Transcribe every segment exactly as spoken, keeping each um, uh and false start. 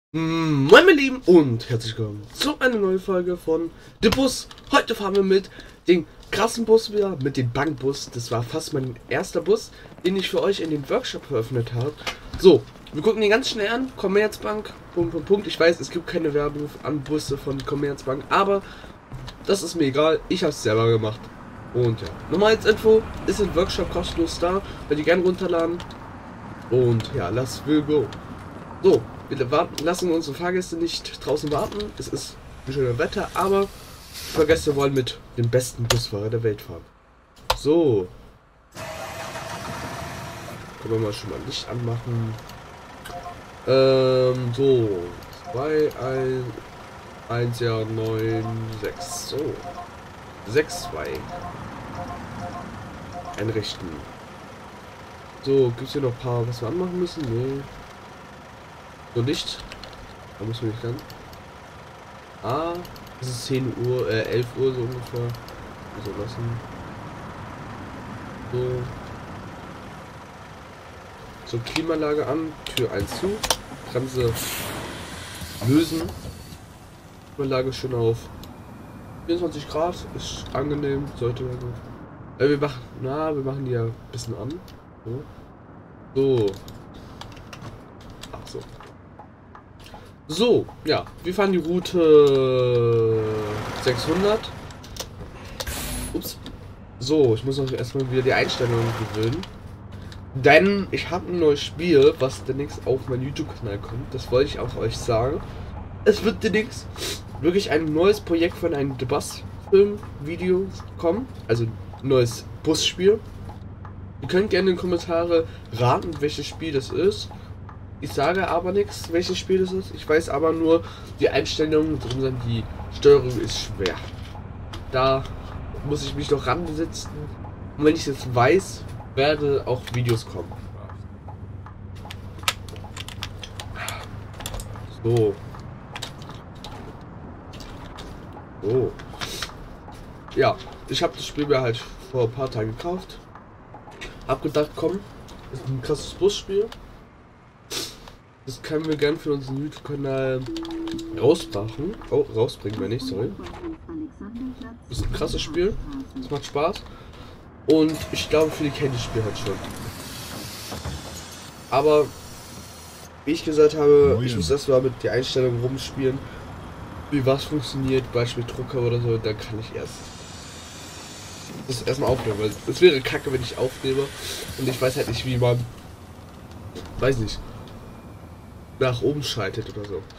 Moin meine Lieben und herzlich willkommen zu einer neuen Folge von The Bus. Heute fahren wir mit dem krassen Bus wieder, mit dem Bankbus. Das war fast mein erster Bus, den ich für euch in den Workshop eröffnet habe. So, wir gucken ihn ganz schnell an. Commerzbank, Punkt, Punkt, Punkt. Ich weiß, es gibt keine Werbung an Busse von Commerzbank, aber das ist mir egal. Ich habe es selber gemacht. Und ja, nochmal als Info, ist im Workshop kostenlos da, wenn ihr gerne runterladen. Und ja, let's will go. So, wir warten, lassen unsere Fahrgäste nicht draußen warten. Es ist ein schönes Wetter, aber Fahrgäste wollen mit dem besten Busfahrer der Welt fahren. So. Können wir mal schon mal Licht anmachen. Ähm, so. zwei, eins, ja, neun, sechs. So. sechs, zwei. Einrichten. So, gibt es hier noch ein paar, was wir anmachen müssen? Nee. So nicht. Da muss man nicht ran. Ah, es ist zehn Uhr, äh, elf Uhr so ungefähr. So lassen. So. So, Klimaanlage an, Tür eins zu. Bremse lösen. Klimaanlage schön auf vierundzwanzig Grad. Ist angenehm, sollte man. Äh, wir machen, na, wir machen die ja ein bisschen an. So. So. Ach so. So, ja, wir fahren die Route sechshundert. Ups. So, ich muss auch erstmal wieder die Einstellungen gewöhnen. Denn ich habe ein neues Spiel, was demnächst auf meinen YouTube-Kanal kommt. Das wollte ich auch euch sagen. Es wird demnächst wirklich ein neues Projekt von einem The Bus-Film-Video kommen. Also ein neues Busspiel. Ihr könnt gerne in den Kommentaren raten, welches Spiel das ist. Ich sage aber nichts, welches Spiel das ist. Ich weiß aber nur, die Einstellungen drin sind, die Steuerung ist schwer. Da muss ich mich noch ransetzen. Und wenn ich es jetzt weiß, werde auch Videos kommen. So. So. Ja, ich habe das Spiel mir halt vor ein paar Tagen gekauft. Hab gedacht, komm, ist ein krasses Busspiel. Das können wir gern für unseren YouTube-Kanal rausbringen. Oh, rausbringen wir nicht, sorry. Das ist ein krasses Spiel. Das macht Spaß. Und ich glaube, viele kennen das Spiel halt schon. Aber, wie ich gesagt habe, ich muss erstmal mit der Einstellung rumspielen. Wie was funktioniert, Beispiel Drucker oder so, dann kann ich erst das erstmal aufnehmen. Weil es wäre kacke, wenn ich aufnehme und ich weiß halt nicht, wie man, weiß nicht, nach oben schaltet oder so.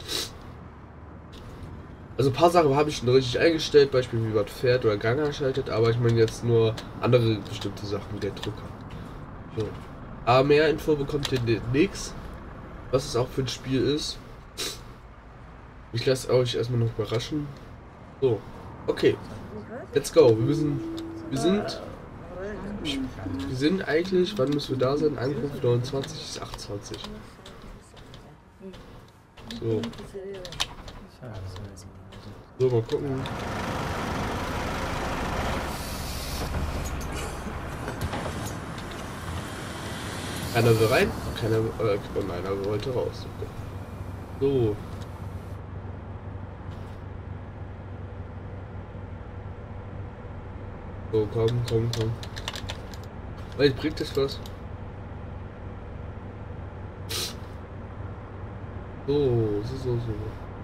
Also ein paar Sachen habe ich schon richtig eingestellt, Beispiel wie man fährt oder Gang schaltet, aber ich meine jetzt nur andere bestimmte Sachen wie der Drucker. So. Aber mehr Info bekommt ihr demnächst, was es auch für ein Spiel ist. Ich lasse euch erstmal noch überraschen. So, okay, let's go. Wir müssen, wir sind, wir sind eigentlich, wann müssen wir da sein? Ankunft neunundzwanzig bis achtundzwanzig. So. So, mal gucken. Einer will rein, keiner, äh, und einer wollte raus. So. So, komm, komm, komm. Vielleicht bringt das was. So, so, so, so.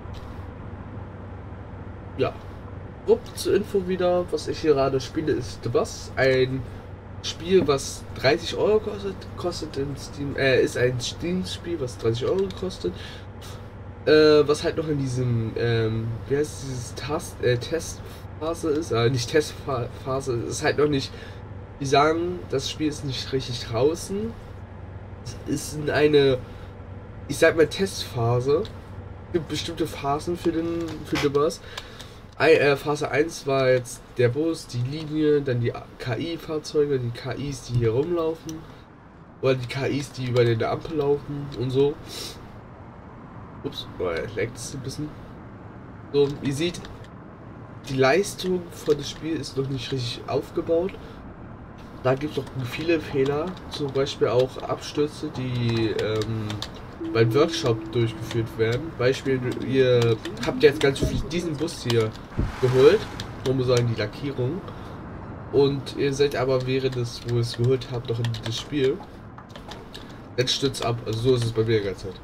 Ja. Upp, zur Info wieder, was ich hier gerade spiele, ist The Bus. Ein Spiel, was dreißig Euro kostet. Kostet in Steam, äh, ist ein Steam-Spiel, was dreißig Euro kostet. Äh, was halt noch in diesem, ähm, wie heißt dieses Tast, äh, Testphase ist, äh, nicht Testphase, ist halt noch nicht, die sagen, das Spiel ist nicht richtig draußen. Es ist in eine, ich sag mal, Testphase. Es gibt bestimmte Phasen für den für den Bus. I, äh, Phase eins war jetzt der Bus, die Linie, dann die K I-Fahrzeuge, die K Is, die hier rumlaufen. Oder die K Is, die über der Ampel laufen und so. Ups, oh, leckt es ein bisschen. So, ihr seht, die Leistung von dem Spiel ist noch nicht richtig aufgebaut. Da gibt es noch viele Fehler, zum Beispiel auch Abstürze, die ähm, beim Workshop durchgeführt werden. Beispiel, ihr habt jetzt ganz viel diesen Bus hier geholt, um sagen die Lackierung. Und ihr seid aber während des, wo ihr es geholt habt, noch in das Spiel. Jetzt stürzt ab. Also so ist es bei mir die ganze Zeit.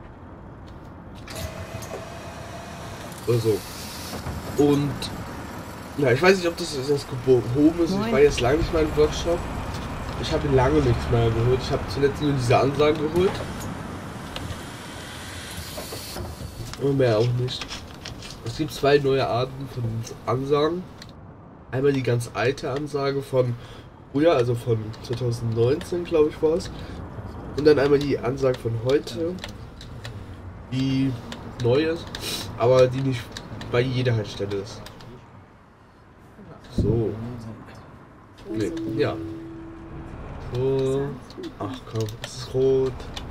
Oder so. Und ja, ich weiß nicht, ob das das gehoben ist. Ich war jetzt lange nicht mal im Workshop. Ich habe lange nichts mehr geholt. Ich habe zuletzt nur diese Ansagen geholt. Und mehr auch nicht. Es gibt zwei neue Arten von Ansagen. Einmal die ganz alte Ansage von früher, also von zwanzig neunzehn, glaube ich, war es. Und dann einmal die Ansage von heute, die neu ist, aber die nicht bei jeder Haltestelle ist. So. Nee, ja. So. Ach komm, es ist rot.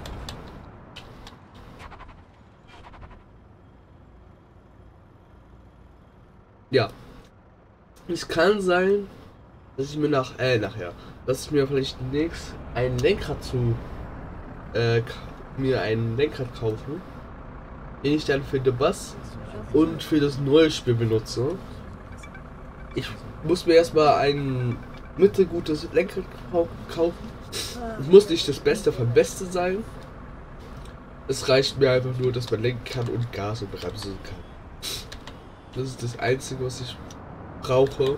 Ja. Es kann sein, dass ich mir nach, äh, nachher, dass ich mir vielleicht demnächst ein Lenkrad zu, äh, mir ein Lenkrad kaufen, den ich dann für den Bus und für das neue Spiel benutze. Ich muss mir erstmal ein mittelgutes Lenkrad kaufen. Es muss nicht das Beste vom Beste sein. Es reicht mir einfach nur, dass man lenken kann und Gas und bremsen kann. Das ist das Einzige, was ich brauche.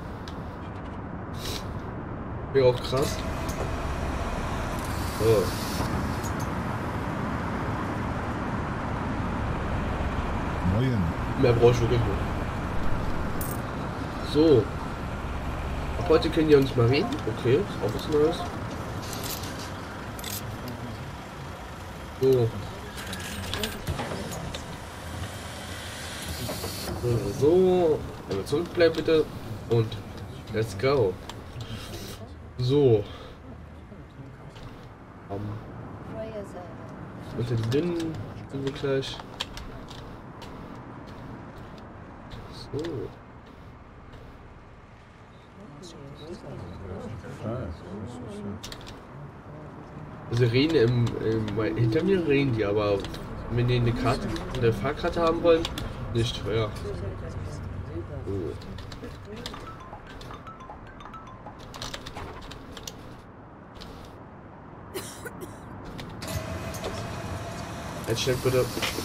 Wäre auch krass. So. Moin. Mehr brauche ich wirklich nicht. So. Ab heute können die auch nicht mal reden. Okay, ist auch was Neues. So. So, so. Einmal zurückbleiben bitte. Und let's go. So. Um, mit den Dünnen sind wir gleich. So. Also reden im, im hinter mir reden die, aber wenn die eine Karte, eine Fahrkarte haben wollen, nicht. Ja. So. Jetzt schnell bitte.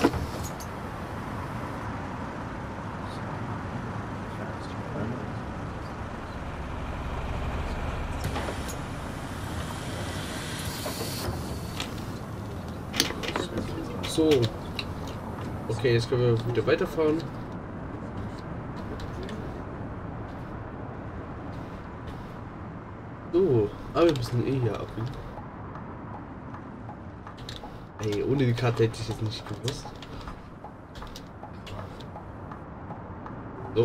So. Okay, jetzt können wir wieder weiterfahren. So, aber wir müssen eh hier abbiegen. Ey, ohne die Karte hätte ich jetzt nicht gewusst. So.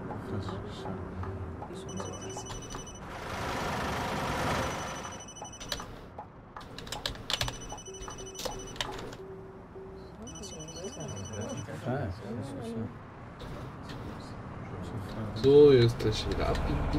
So, jetzt gleich wieder abbiegen.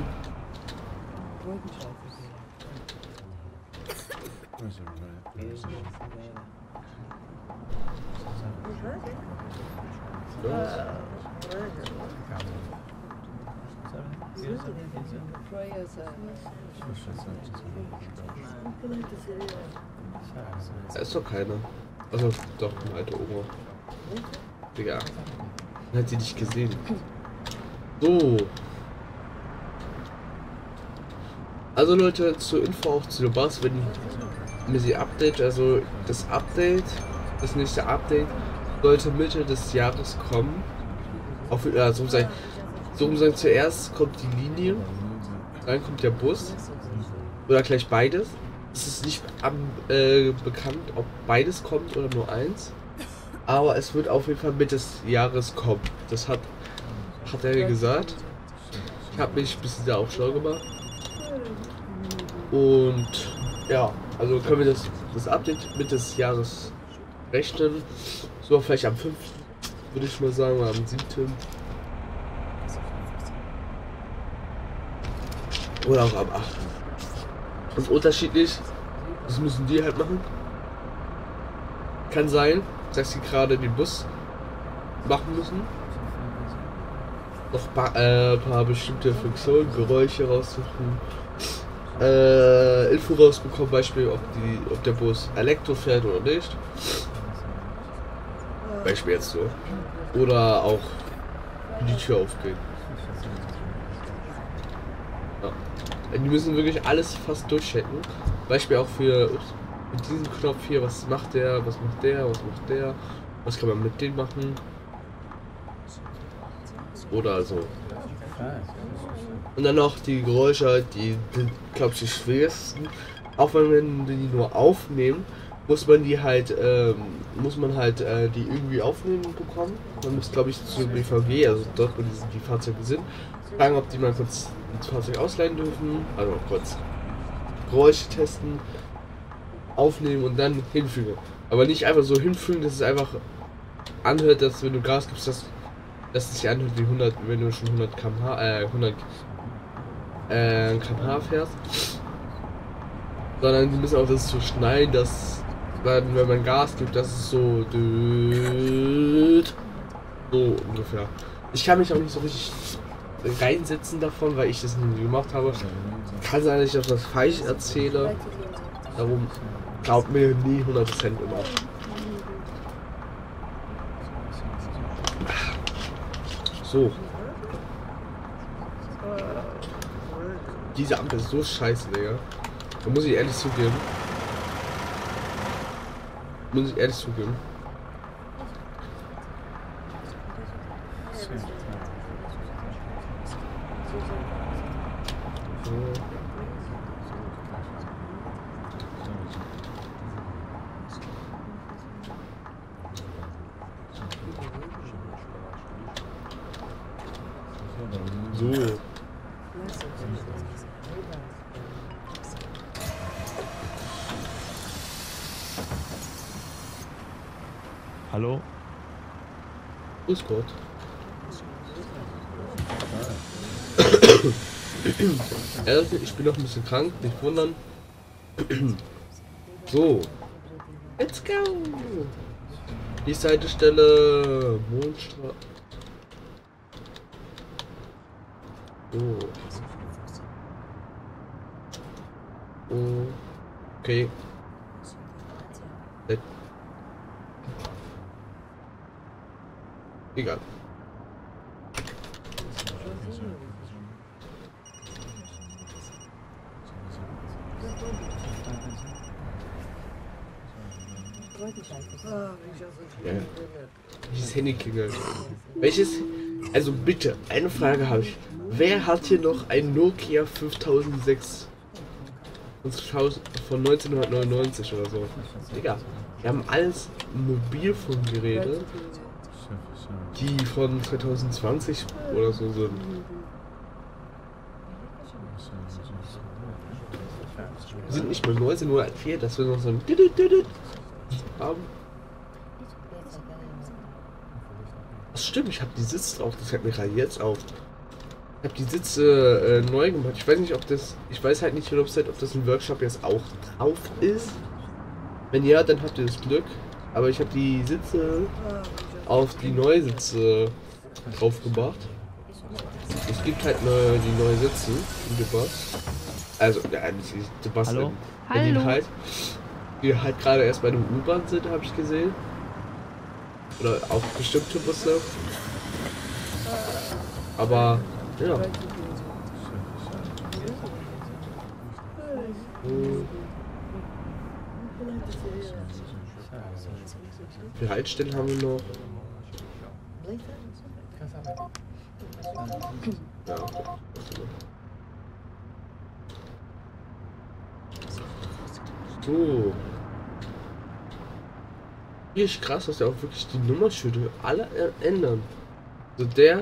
Da ist doch keiner. Also doch, ein alter Oma. Digga. Dann hat sie dich gesehen. So. Also Leute, zur Info auch zu der Bus, wenn mir sie Update, also das Update, das nächste Update sollte Mitte des Jahres kommen. Auf, äh, so sagen, so sagen, zuerst kommt die Linie, dann kommt der Bus oder gleich beides. Es ist nicht am, äh, bekannt, ob beides kommt oder nur eins, aber es wird auf jeden Fall Mitte des Jahres kommen. Das hat hat er gesagt. Ich habe mich ein bisschen da auch schlau gemacht. Und ja, also können wir das, das Update Mitte des Jahres rechnen. So vielleicht am fünften würde ich mal sagen, oder am siebten Oder auch am achten Das ist unterschiedlich. Das müssen die halt machen. Kann sein, dass sie gerade den Bus machen müssen. Noch paar, äh, paar bestimmte Funktionen, Geräusche raussuchen. Äh, Info rausbekommen, Beispiel, ob, die, ob der Bus Elektro fährt oder nicht. Beispiel jetzt so. Oder auch wie die Tür aufgeht. Ja. Die müssen wirklich alles fast durchchecken. Beispiel auch für ups, mit diesem Knopf hier, was macht der, was macht der, was macht der, was kann man mit dem machen. Oder so. Und dann noch die Geräusche, die sind, glaube ich, die schwersten. Auch wenn wir die nur aufnehmen, muss man die halt, ähm, muss man halt äh, die irgendwie aufnehmen bekommen. Man muss, glaube ich, zu B V G, also dort, wo die, die Fahrzeuge sind, fragen, ob die mal kurz das Fahrzeug ausleihen dürfen, also kurz Geräusche testen, aufnehmen und dann hinfügen. Aber nicht einfach so hinfügen, dass es einfach anhört, dass wenn du Gas gibst, dass, dass es sich anhört wie hundert, wenn du schon hundert Kilometer pro Stunde, äh, hundert äh, Kilometer pro Stunde fährst. Sondern die müssen auch das so schneiden, dass dann, wenn man Gas gibt, dass es so so ungefähr. Ich kann mich auch nicht so richtig reinsetzen davon, weil ich das nie gemacht habe. Kann sein, dass ich das falsch erzähle. Darum glaubt mir nie hundert Prozent immer. So. Diese Ampel ist so scheiße, Digga. Da muss ich ehrlich zugeben. Muss ich ehrlich zugeben. So. So. Hallo? Grüß Gott. Ehrlich, ich bin noch ein bisschen krank, nicht wundern. So. Let's go! Die Haltestelle Mondstraße. So. Okay. Egal. Ja. Dieses Handy klingelt. Welches? Also bitte, eine Frage habe ich. Wer hat hier noch ein Nokia fünftausendsechs von neunzehnhundertneunundneunzig oder so? Egal. Wir haben alles Mobilfunkgeräte, die von zweitausendzwanzig oder so sind. Wir sind nicht mal neunzehnhundertvier, dass wir noch so ein haben. Das stimmt, ich habe die Sitze drauf, das fällt mir gerade jetzt auf. Ich habe die Sitze äh, neu gemacht. Ich weiß nicht, ob das, ich weiß halt nicht hundert Prozent, ob das im Workshop jetzt auch drauf ist. Wenn ja, dann habt ihr das Glück. Aber ich habe die Sitze auf die neue Sitze drauf gemacht. Es gibt halt neue, die neue Sitze im Bus. Also, ja, nicht die Bus Hallo? in Berlin halt. Die halt gerade erst bei einem U-Bahn sind, habe ich gesehen. Oder auch bestimmte Busse. Aber, ja. Hm. Wie viele Haltestellen haben wir noch? Ja, so. Hier ist krass, dass der auch wirklich die Nummerschilder alle ändern. So der.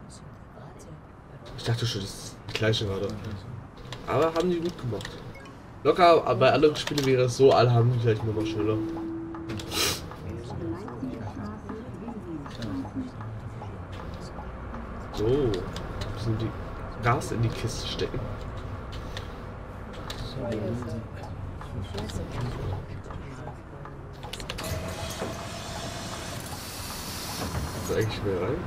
Ich dachte schon, das ist die gleiche gerade. Aber haben die gut gemacht. Locker, aber bei anderen Spielen wäre es so, alle haben die gleichen Nummerschilder. So, müssen die Gas in die Kiste stecken. Ist eigentlich schnell rein.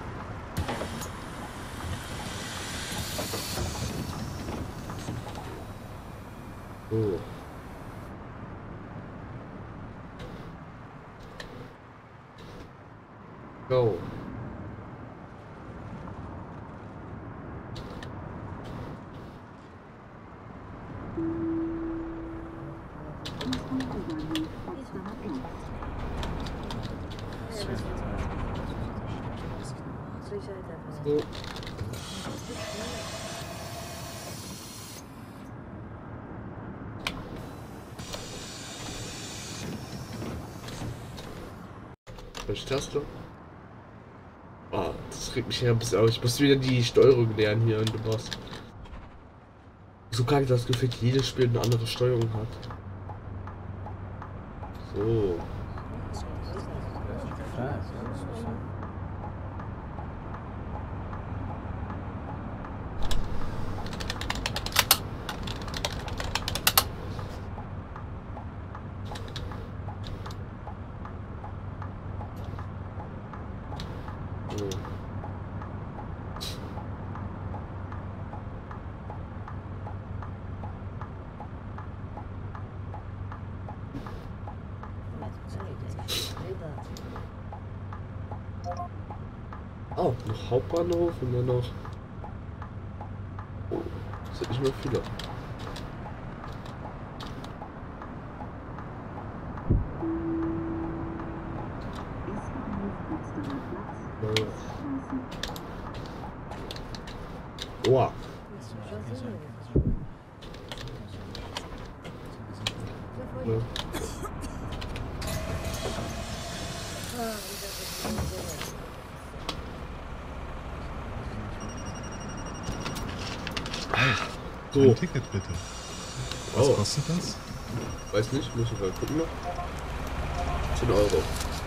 So. Go. So. Welche Taste? Oh, das regt mich ja ein bisschen auf. Ich muss wieder die Steuerung lernen hier und du was. So kann ich das Gefühl, jedes Spiel eine andere Steuerung hat. So. Oh, noch Hauptbahnhof und dann noch. Oh, das sind nicht mehr viele. Oha. Ja. So. Ein Ticket bitte. Was Oh. kostet das? Weiß nicht, muss ich mal gucken noch. zehn Euro.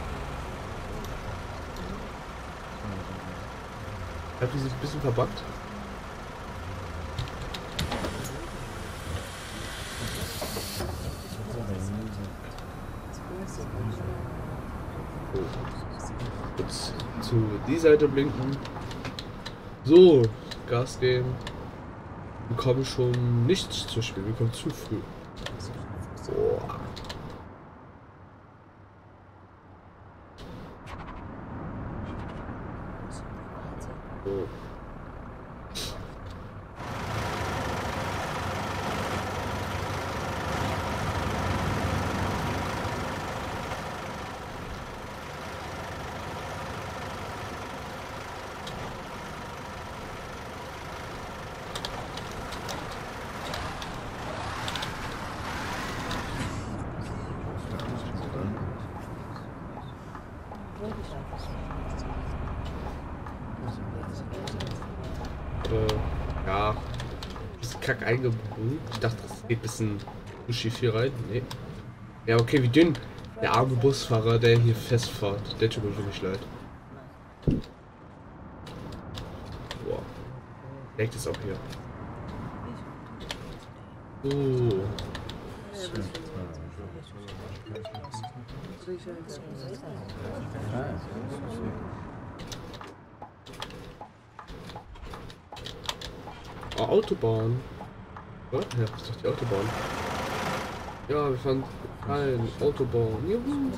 Ich habe die sich ein bisschen verbuggt. Oh. Ups. Zu die Seite blinken. So, Gas geben. Wir kommen schon nicht zu spät, wir kommen zu früh. Boah. So. Äh, ja, ist kack eingebunden. Ich dachte, das geht ein bisschen schief hier rein. Nee. Ja, okay, wie dünn. Der arme Busfahrer, der hier festfährt, der tut mir wirklich leid. Boah. Leckt es auch hier. Oh. Oh, Autobahn. Ja, ja, das ist doch die Autobahn. Ja, wir fahren rein. Autobahn. Juhu.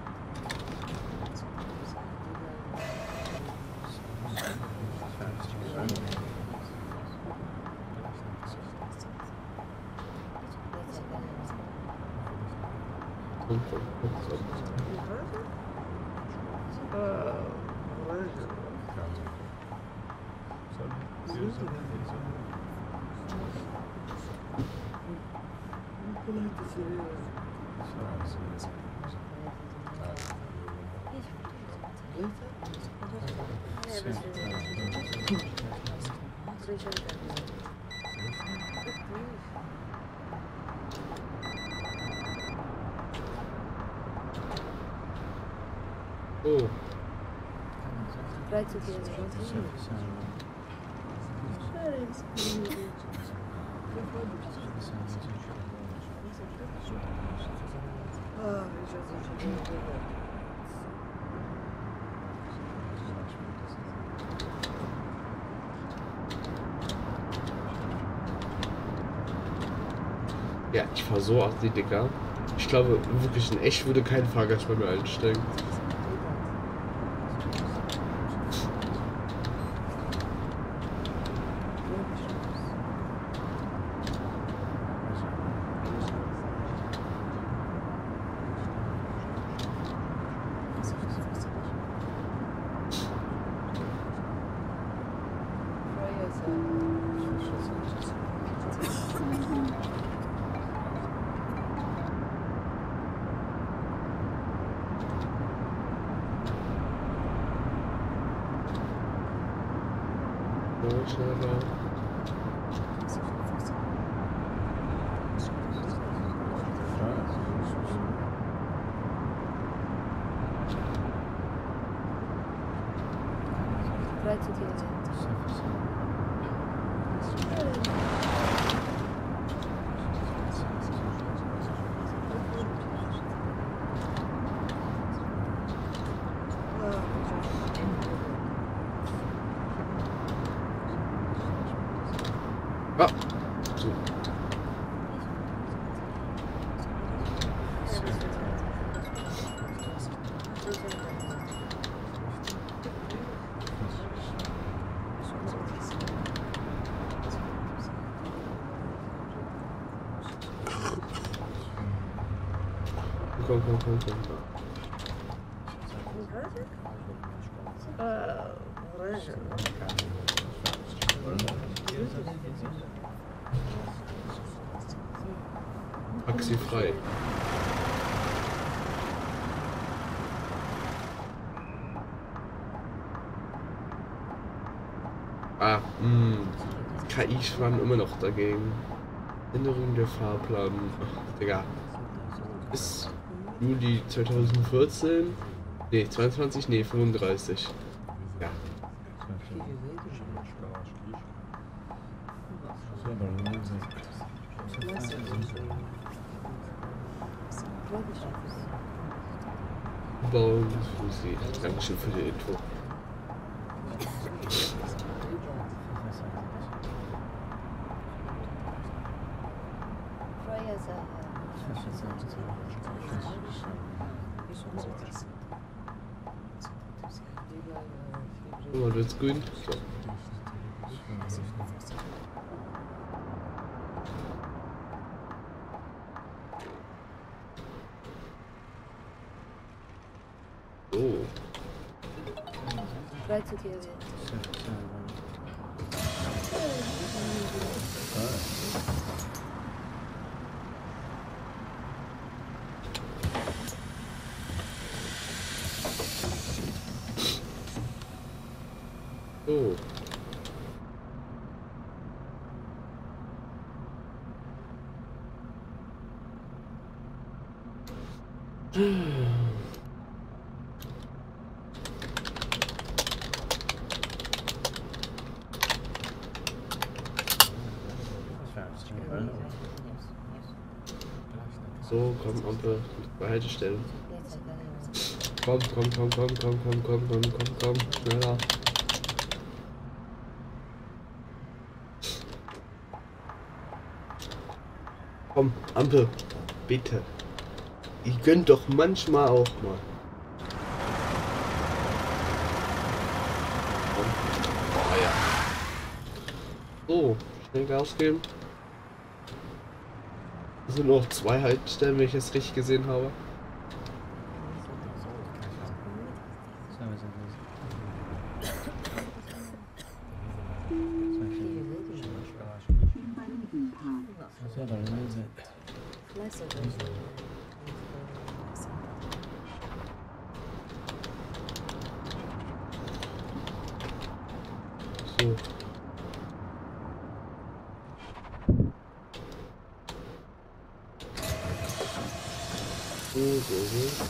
Oh. Ja, ich fahr so assi, Digga. Ich glaube, wirklich in echt würde kein Fahrgast bei mir einsteigen. Schneller. Ah, so. Komm, komm, komm, komm. Taxi frei. Ah, mh. K I schwamm immer noch dagegen. Änderung der Fahrplan. Ach, Digga. Bis Juli zweitausendvierzehn. Ne, zweiundzwanzig, ne, fünfunddreißig. Ja. Bauen für Sie. Dankeschön für die Info. Guck mal, wird's grün? So. Oh. Oh. So, komm, Ampel, bei Haltestellen. Komm, komm, komm, komm, komm, komm, komm, komm, komm, komm, schneller. Komm, Ampel, bitte. Ich gönn doch manchmal auch mal. Komm. Oh ja. So, schnell Gas geben. Es sind noch zwei Haltestellen, wenn ich es richtig gesehen habe. So. So, so, so.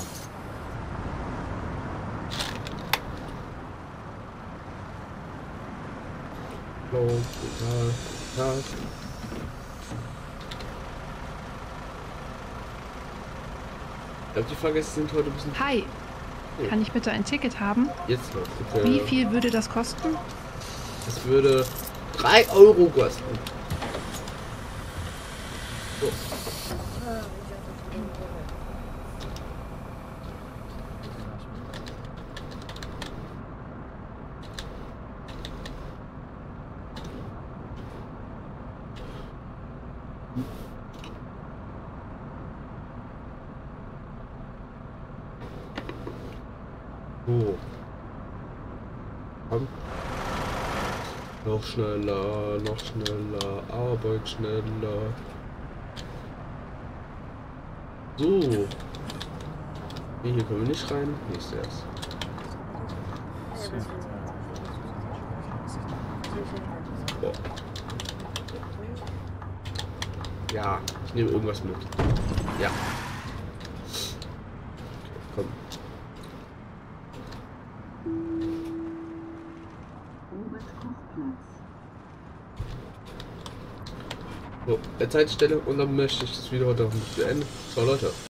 Blau, total, total. Ich glaube, die Fahrgäste sind heute ein bisschen... Hi, Oh. kann ich bitte ein Ticket haben? Jetzt noch, bitte. Wie viel würde das kosten? Es würde drei Euro kosten. So. So. Komm. Noch schneller, noch schneller, Arbeit schneller. So. Nee, hier können wir nicht rein. Nicht erst. Boah. Ja, ich nehme irgendwas mit. Ja. Okay, komm. So, der Zeitstelle und dann möchte ich das Video heute auch beenden. So Leute.